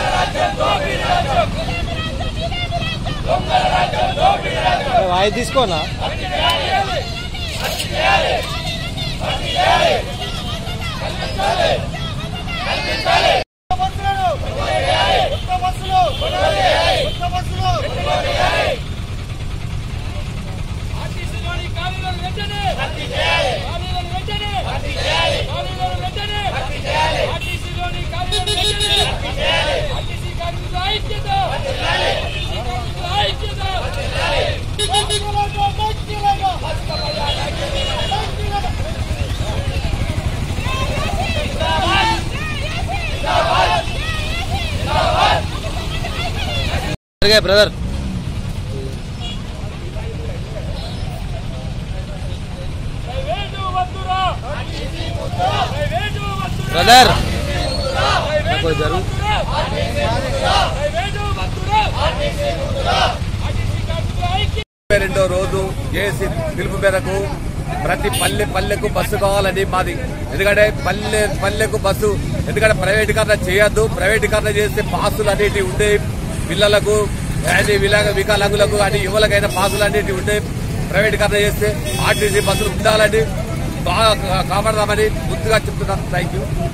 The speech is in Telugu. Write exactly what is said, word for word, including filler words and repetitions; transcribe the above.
వాయి తీసుకోనా బ్రదర్ బ్రదర్ రెండో రోజు చేసి పిలుపు మేరకు ప్రతి పల్లె పల్లెకు బస్సు కావాలని మాది. ఎందుకంటే పల్లె పల్లెకు బస్సు ఎందుకంటే ప్రైవేటీకరణ చేయొద్దు. ప్రైవేటీకరణ చేస్తే పాసులు అనేటివి ఉండే పిల్లలకు అని వికలాంగులకు అని యువలకైనా పాసులు అనేటివి ఉండే. ప్రైవేటీకరణ చేస్తే ఆర్టీసీ బస్సులు ఉండాలని బాగా కాపాడదామని ముందుగా చెప్తున్నాను. Thank you.